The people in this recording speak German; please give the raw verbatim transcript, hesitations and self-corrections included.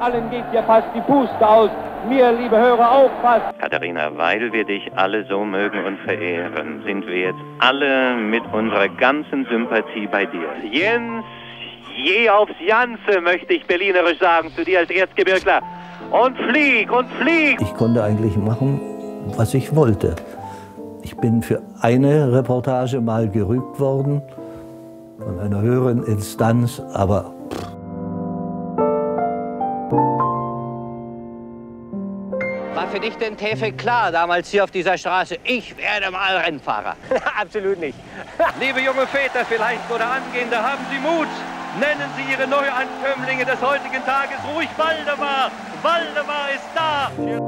allen geht ja fast die Puste aus. Mir, liebe Hörer, auch fast. Katharina, weil wir dich alle so mögen und verehren, sind wir jetzt alle mit unserer ganzen Sympathie bei dir. Jens, je aufs Janze, möchte ich berlinerisch sagen, zu dir als Erzgebirgler. Und flieg, und flieg! Ich konnte eigentlich machen, was ich wollte. Ich bin für eine Reportage mal gerügt worden, von einer höheren Instanz, aber War für dich denn Tefe klar, damals hier auf dieser Straße, ich werde mal Rennfahrer? Absolut nicht. Liebe junge Väter vielleicht oder Angehende, haben Sie Mut. Nennen Sie Ihre Neuankömmlinge des heutigen Tages ruhig Waldemar. Waldemar ist da.